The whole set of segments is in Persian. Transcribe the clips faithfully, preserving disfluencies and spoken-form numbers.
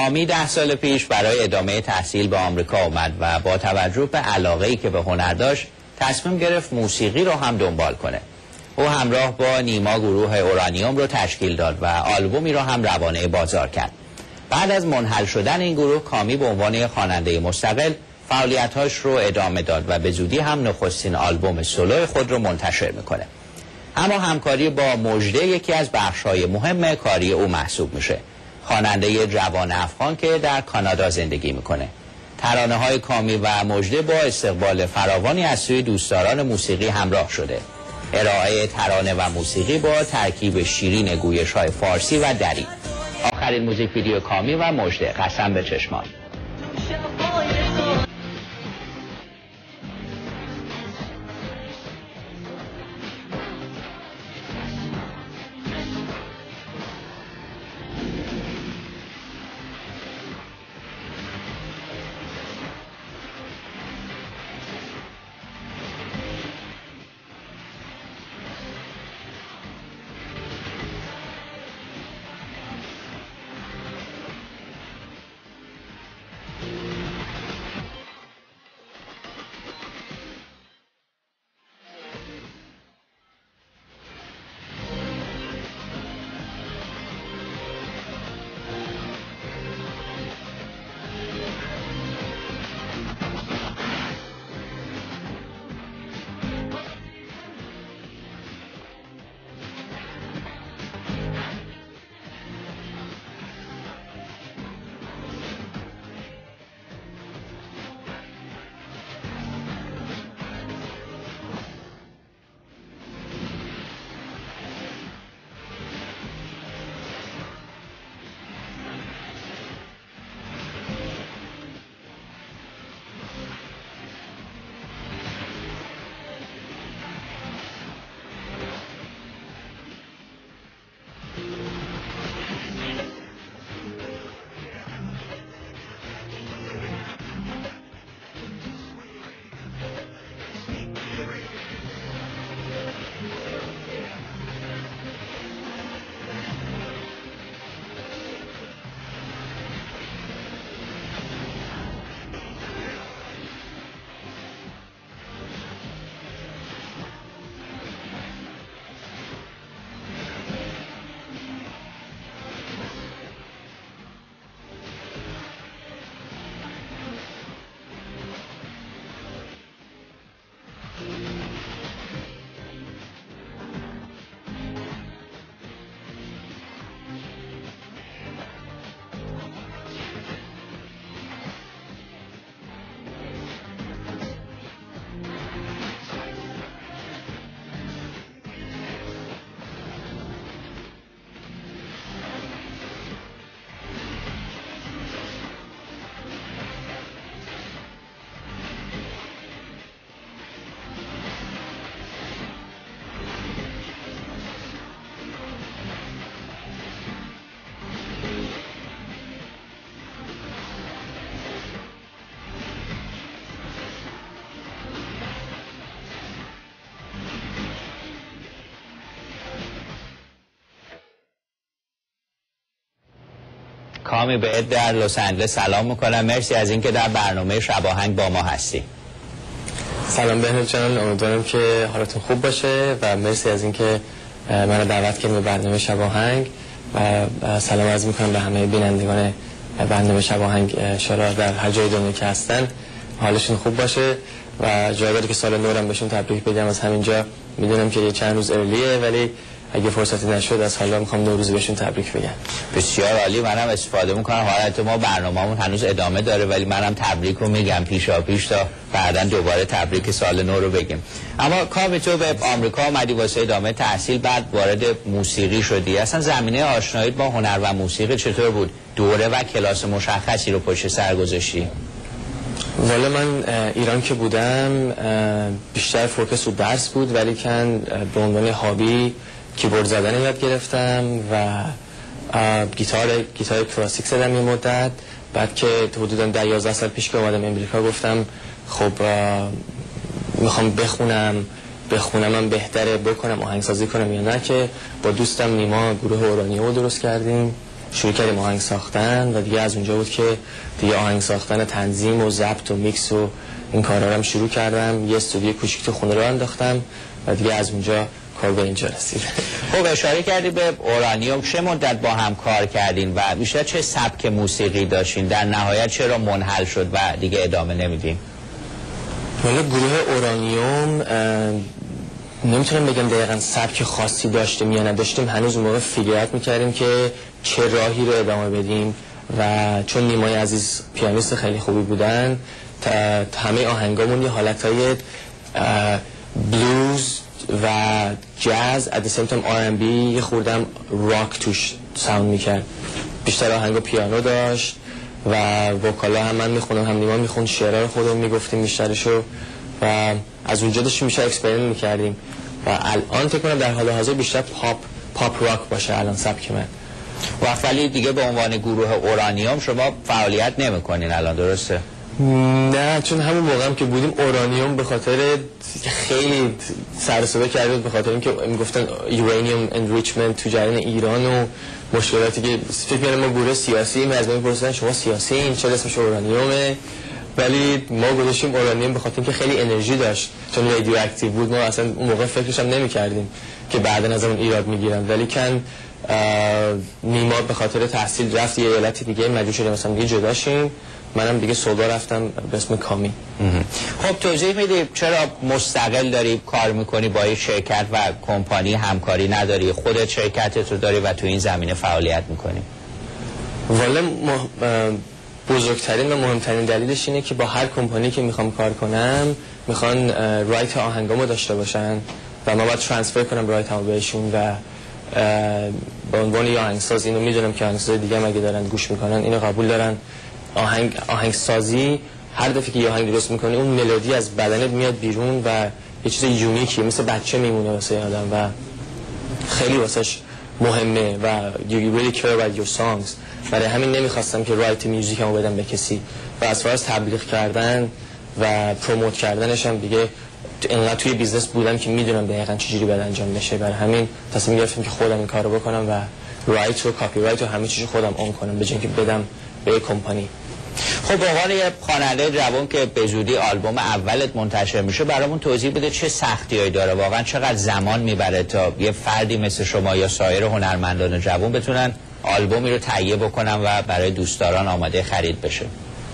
کامی ده سال پیش برای ادامه تحصیل به آمریکا آمد و با توجه به علاقه‌ای که به هنر داشت تصمیم گرفت موسیقی رو هم دنبال کنه. او همراه با نیما گروه اورانیوم رو تشکیل داد و آلبومی رو هم روانه بازار کرد. بعد از منحل شدن این گروه، کامی به عنوان خواننده مستقل فعالیت‌هاش رو ادامه داد و به زودی هم نخستین آلبوم سولو خود رو منتشر میکنه. اما همکاری با مژده یکی از بخش‌های مهم کاری او محسوب میشه. خواننده جوان افغان که در کانادا زندگی میکنه. ترانه‌های کامی و مژده با استقبال فراوانی از سوی دوستداران موسیقی همراه شده. ارائه ترانه و موسیقی با ترکیب شیرین گویش‌های فارسی و دری. آخرین موزیک ویدیو کامی و مژده، قسم به چشمان. کامی، بهت در لس آنجلس سلام میکنم. مرسی از اینکه در برنامه شب آهنگ با ما هستی. سلام بهنود جان، امیدوارم که حالتون خوب باشه و مرسی از اینکه منو دعوت کردین به برنامه شب آهنگ و سلام عرض میکنم به همه بینندگان برنامه شب آهنگ. ان شاءالله در هر جای دنیا که هستن حالشون خوب باشه و جای داره که سال نورم بهشون تبریک بگم از همینجا. میدونم که یه چند روز ارلیه ولی اگه فرصتی نشد از حالا میخوام نوروز بهشون تبریک بگم. بسیار عالی، منم استفاده میکنم. حالت ما برنامه‌مون هنوز ادامه داره ولی منم تبریک رو میگم پیشا پیش تا بعداً دوباره تبریک سال نو رو بگیم. اما کامی، تو به آمریکا اومدی واسه ادامه تحصیل، بعد وارد موسیقی شدی. اصلا زمینه آشناییت با هنر و موسیقی چطور بود؟ دوره و کلاس مشخصی رو پشت سر گذاشتی؟ والا من ایران که بودم بیشتر فوکس رو درس بود ولی کن به عنوان هابی کیبورد زدن یاد گرفتم و گیتار گیتار کلاسیک زدم یه مدت. بعد که حدودا ده یازده سال پیش که اومدم امریکا گفتم خب میخوام بخونم بخونم بهتره بکنم آهنگسازی کنم یا نه، که با دوستم نیما گروه اورانیوم درست کردیم شروع کردیم آهنگ ساختن و دیگه از اونجا بود که دیگه آهنگ ساختن، تنظیم و ضبط و میکس و این کارا رو هم شروع کردم. یه استودیو کوچیک تو خونه رو انداختم و دیگه از اونجا کار به اینجا رسید. خب اشاره کردی به اورانیوم، چه مدت با هم کار کردین و بیشتر چه سبک موسیقی داشتین؟ در نهایت چرا منحل شد و دیگه ادامه نمیدیم؟ والا گروه اورانیوم نمیتونم بگم دقیقا سبک خاصی داشتیم یا نداشتیم. هنوز اون موقع فکر میکردیم که چه راهی رو ادامه بدیم و چون نیمای عزیز پیانیست خیلی خوبی بودن، تا همه آهنگامون یه حالتهای بلوز و جاز at the same time آر اند بی یه خوردم راک توش ساوند میکرد. بیشتر آهنگا پیانو داشت و وکالا هم من میخونم هم نیما میخوند، شعرها خودمون میگفتیم بیشترشو و از اونجا داشتیم بیشتر اکسپریمنت میکردیم و الان فکر کنم در حال حاضر بیشتر پاپ پاپ راک باشه الان سبک من. وقت ولی دیگه به عنوان گروه اورانیوم شما فعالیت نمیکنین الان، درسته؟ نه، چون همون موقع هم که بودیم اورانیوم به خاطر خیلی سر و صدا کرده بود، به خاطر اینکه میگفتن یورانیوم انریچمنت تو جریان ایران و مشکلاتی که فکر می‌کنم ما گروه سیاسی از ما می‌پرسیدن شما سیاسی این چرا اسمش اورانیومه، ولی ما گذاشتیم اورانیوم به خاطر اینکه خیلی انرژی داشت، چون رادیو اکتیو بود. ما اصلا اون موقع فکرش هم نمی‌کردیم که بعداً از اون ایراد می‌گیرن، ولی کن نیما به خاطر تحصیل رفت یه ایالت دیگه، مجبور شدیم مثلا دیگه جدا شیم. منم دیگه سودا رفتم به اسم کامی. خب توضیح میدی چرا مستقل داری کار میکنی با یک شرکت و کمپانی همکاری نداری، خودت شرکتت رو داری و تو این زمینه فعالیت میکنی؟ والا بزرگترین و مهمترین دلیلش اینه که با هر کمپانی که میخوام کار کنم میخوان رایت آهنگامو داشته باشن و ما باید ترانسفر کنم رایت همو بهشون و به عنوان یه آهنگساز اینو میدونم که آهنگساز دیگه هم اگه دارن گوش میکنن اینو قبول دارن. آهنگ آهنگسازی هر دفعه که یه آهنگ درست میکنی اون ملودی از بدنت میاد بیرون و یه چیز یونیکیه، مثل بچه میمونه واسه آدم و خیلی واسش مهمه و you really care about your songs. برای همین نمیخواستم که رایت میوزیکمو بدم به کسی و از فراز تبلیغ کردن و پروموت کردنش هم دیگه انقدر توی بیزنس بودم که میدونم دقیقاً چجوری باید انجام بشه. برای همین تصمیم گرفتم که خودم این کارو بکنم و رایت و کپی رایت و همه چیزو خودم اون کنم به جای اینکه بدم به کمپانی. خب به عنوان یه خواننده جوان که به زودی آلبوم اولت منتشر میشه برامون توضیح بده چه سختیایی داره، واقعا چقدر زمان میبره تا یه فردی مثل شما یا سایر هنرمندان جوان بتونن آلبومی رو تهیه بکنن و برای دوستداران آماده خرید بشه؟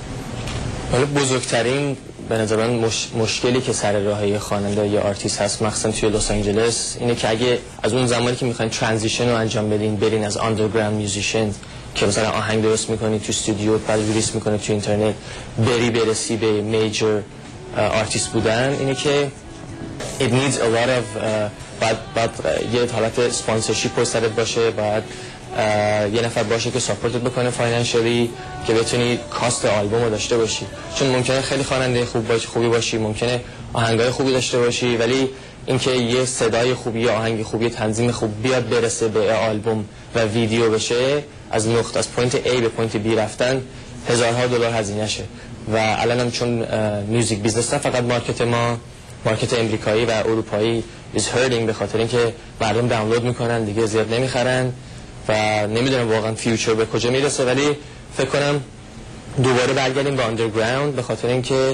حالا بزرگترین به نظر من مش... مشکلی که سر راه خواننده یا آرتیست هست مخصوصا توی لس آنجلس اینه که اگه از اون زمانی که میخواین ترانزیشن رو انجام بدین برین از آندرگراند میوزیشین که مثلا آهنگ درست میکنی تو استودیو بعد ریلیز میکنی تو اینترنت بری برسی به میجر آرتیست بودن، اینه که it needs a lot of uh, بعد بعد یه حالت سپانسرشیپ پشت سرت باشه، بعد یه نفر باشه که ساپورتت بکنه فاینانشلی که بتونی کاست آلبوم رو داشته باشی. چون ممکنه خیلی خواننده خوب باشی خوبی باشی، ممکنه آهنگای خوبی داشته باشی، ولی اینکه یه صدای خوبی یا آهنگ خوبی تنظیم خوب بیاد برسه به آلبوم و ویدیو بشه، از نقطه از پوینت A به پوینت B رفتن هزارها دلار هزینه شه. و الانم چون میوزیک بیزنس نه فقط مارکت ما، مارکت امریکایی و اروپایی is hurting به خاطر اینکه مردم دانلود میکنن دیگه زیاد نمیخرن و نمیدونم واقعا فیوچر به کجا میرسه، ولی فکر کنم دوباره برگردیم به آندرگراند به خاطر اینکه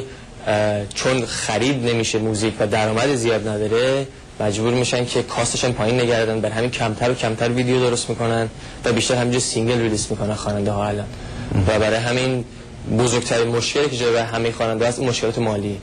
چون خرید نمیشه موزیک و درآمد زیاد نداره مجبور میشن که کاستش هم پایین نگردن، بر همین کمتر و کمتر ویدیو درست میکنن و بیشتر همینجوری سینگل ریلیز میکنن خواننده ها الان و برای همین بزرگترین مشکلی که جلوی همه خواننده هست مشکلات مالی.